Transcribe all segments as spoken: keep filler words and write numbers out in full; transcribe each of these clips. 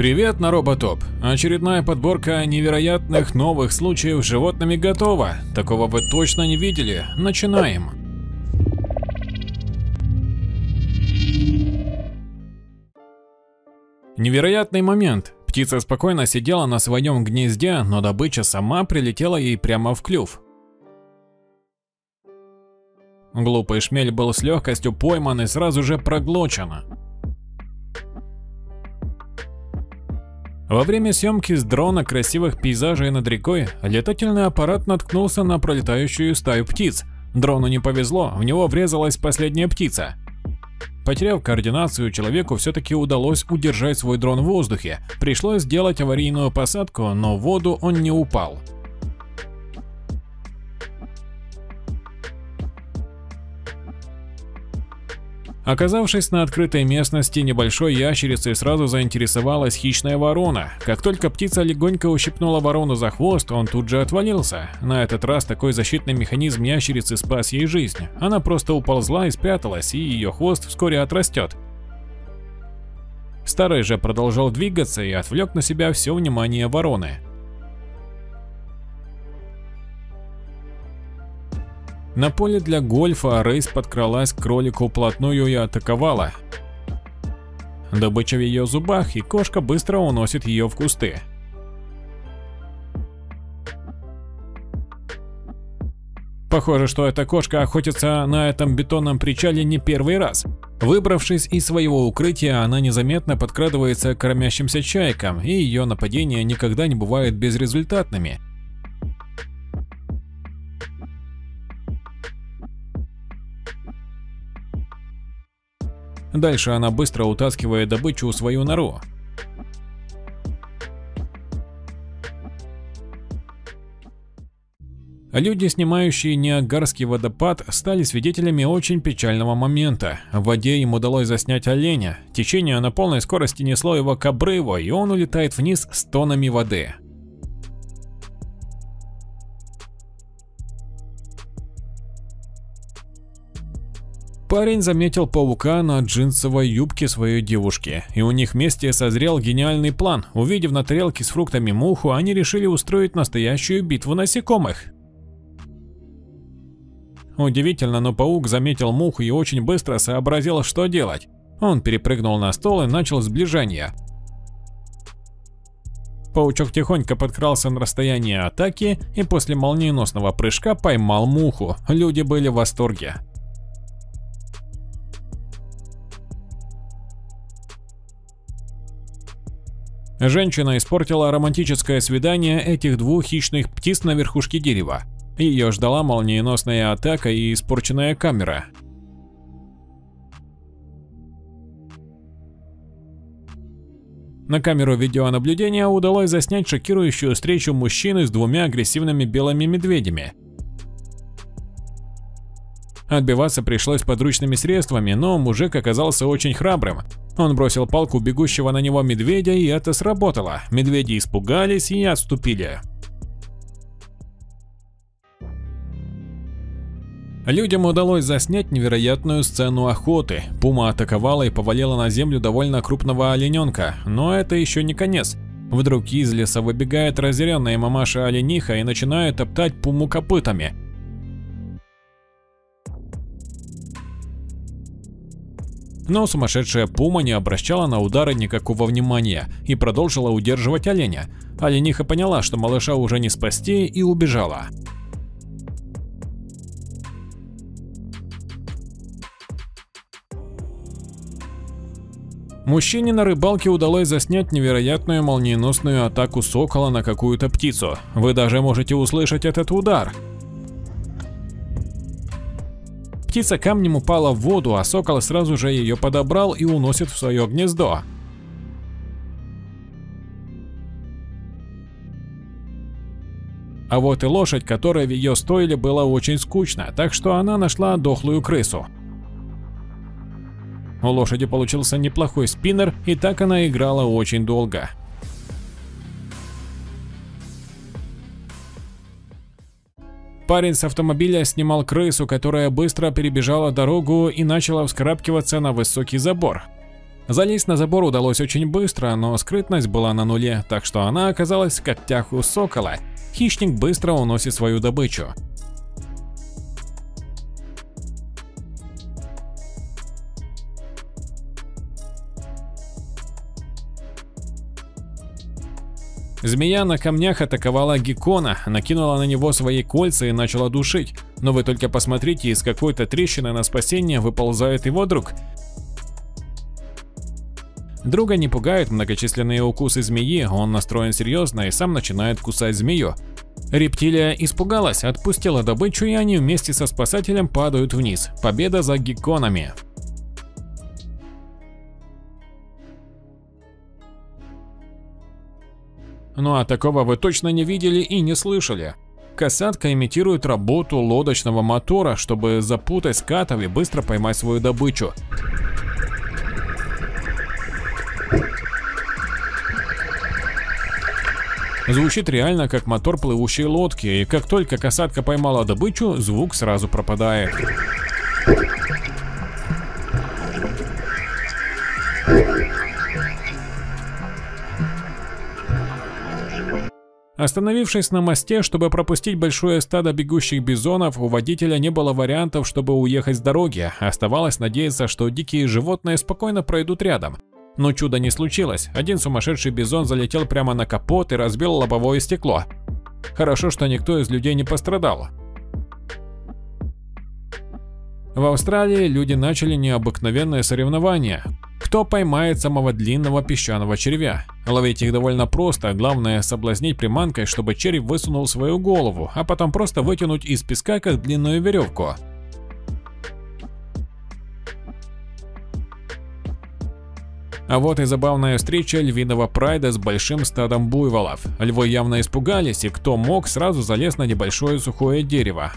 Привет на Роботоп! Очередная подборка невероятных новых случаев с животными готова. Такого вы точно не видели. Начинаем! Невероятный момент. Птица спокойно сидела на своем гнезде, но добыча сама прилетела ей прямо в клюв. Глупый шмель был с легкостью пойман и сразу же проглочен. Во время съемки с дрона красивых пейзажей над рекой летательный аппарат наткнулся на пролетающую стаю птиц. Дрону не повезло, в него врезалась последняя птица. Потеряв координацию, человеку все-таки удалось удержать свой дрон в воздухе. Пришлось сделать аварийную посадку, но в воду он не упал. Оказавшись на открытой местности, небольшой ящерицей сразу заинтересовалась хищная ворона. Как только птица легонько ущипнула ворону за хвост, он тут же отвалился. На этот раз такой защитный механизм ящерицы спас ей жизнь. Она просто уползла и спряталась, и ее хвост вскоре отрастет. Старый же продолжал двигаться и отвлек на себя все внимание вороны. На поле для гольфа рысь подкралась к кролику вплотную и атаковала. Добыча в ее зубах, и кошка быстро уносит ее в кусты. Похоже, что эта кошка охотится на этом бетонном причале не первый раз. Выбравшись из своего укрытия, она незаметно подкрадывается к кормящимся чайкам, и ее нападения никогда не бывают безрезультатными. Дальше она быстро утаскивает добычу в свою нору. Люди, снимающие Ниагарский водопад, стали свидетелями очень печального момента. В воде им удалось заснять оленя. Течение на полной скорости несло его к обрыву, и он улетает вниз с тоннами воды. Парень заметил паука на джинсовой юбке своей девушки, и у них вместе созрел гениальный план. Увидев на тарелке с фруктами муху, они решили устроить настоящую битву насекомых. Удивительно, но паук заметил муху и очень быстро сообразил, что делать. Он перепрыгнул на стол и начал сближение. Паучок тихонько подкрался на расстояние атаки и после молниеносного прыжка поймал муху. Люди были в восторге. Женщина испортила романтическое свидание этих двух хищных птиц на верхушке дерева. Ее ждала молниеносная атака и испорченная камера. На камеру видеонаблюдения удалось заснять шокирующую встречу мужчины с двумя агрессивными белыми медведями. Отбиваться пришлось подручными средствами, но мужик оказался очень храбрым. Он бросил палку бегущего на него медведя, и это сработало. Медведи испугались и отступили. Людям удалось заснять невероятную сцену охоты. Пума атаковала и повалила на землю довольно крупного олененка, но это еще не конец. Вдруг из леса выбегает разъяренная мамаша-олениха и начинает топтать пуму копытами. Но сумасшедшая пума не обращала на удары никакого внимания и продолжила удерживать оленя. Олениха поняла, что малыша уже не спасти, и убежала. Мужчине на рыбалке удалось заснять невероятную молниеносную атаку сокола на какую-то птицу. Вы даже можете услышать этот удар. Птица камнем упала в воду, а сокол сразу же ее подобрал и уносит в свое гнездо. А вот и лошадь, которая в ее стойле, была очень скучна, так что она нашла дохлую крысу. У лошади получился неплохой спиннер, и так она играла очень долго. Парень с автомобиля снимал крысу, которая быстро перебежала дорогу и начала вскарабкиваться на высокий забор. Залезть на забор удалось очень быстро, но скрытность была на нуле, так что она оказалась в когтях у сокола. Хищник быстро уносит свою добычу. Змея на камнях атаковала геккона, накинула на него свои кольца и начала душить. Но вы только посмотрите, из какой-то трещины на спасение выползает его друг. Друга не пугают многочисленные укусы змеи, он настроен серьезно и сам начинает кусать змею. Рептилия испугалась, отпустила добычу, и они вместе со спасателем падают вниз. Победа за гекконами. Ну а такого вы точно не видели и не слышали. Касатка имитирует работу лодочного мотора, чтобы запутать скатов и быстро поймать свою добычу. Звучит реально как мотор плывущей лодки, и как только касатка поймала добычу, звук сразу пропадает. Остановившись на мосте, чтобы пропустить большое стадо бегущих бизонов, у водителя не было вариантов, чтобы уехать с дороги. Оставалось надеяться, что дикие животные спокойно пройдут рядом. Но чуда не случилось. Один сумасшедший бизон залетел прямо на капот и разбил лобовое стекло. Хорошо, что никто из людей не пострадал. В Австралии люди начали необыкновенное соревнование. Кто поймает самого длинного песчаного червя? Ловить их довольно просто, главное соблазнить приманкой, чтобы червь высунул свою голову, а потом просто вытянуть из песка как длинную веревку. А вот и забавная встреча львиного прайда с большим стадом буйволов. Львы явно испугались, и кто мог, сразу залез на небольшое сухое дерево.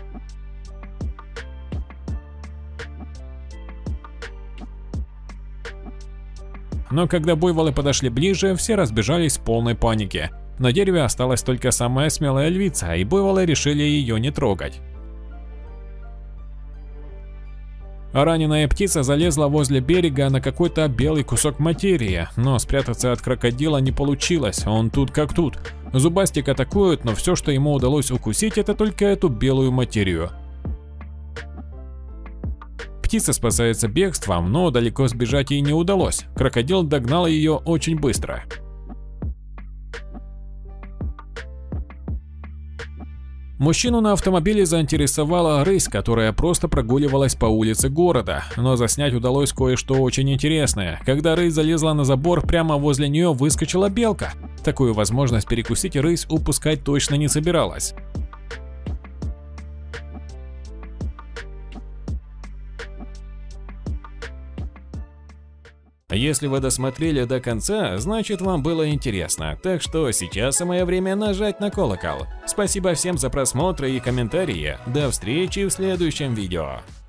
Но когда буйволы подошли ближе, все разбежались в полной панике. На дереве осталась только самая смелая львица, и буйволы решили ее не трогать. Раненая птица залезла возле берега на какой-то белый кусок материи, но спрятаться от крокодила не получилось, он тут как тут. Зубастик атакует, но все, что ему удалось укусить, это только эту белую материю. Птица спасается бегством, но далеко сбежать ей не удалось. Крокодил догнал ее очень быстро. Мужчину на автомобиле заинтересовала рысь, которая просто прогуливалась по улице города, но заснять удалось кое-что очень интересное. Когда рысь залезла на забор, прямо возле нее выскочила белка. Такую возможность перекусить рысь упускать точно не собиралась. Если вы досмотрели до конца, значит вам было интересно, так что сейчас самое время нажать на колокол. Спасибо всем за просмотр и комментарии, до встречи в следующем видео.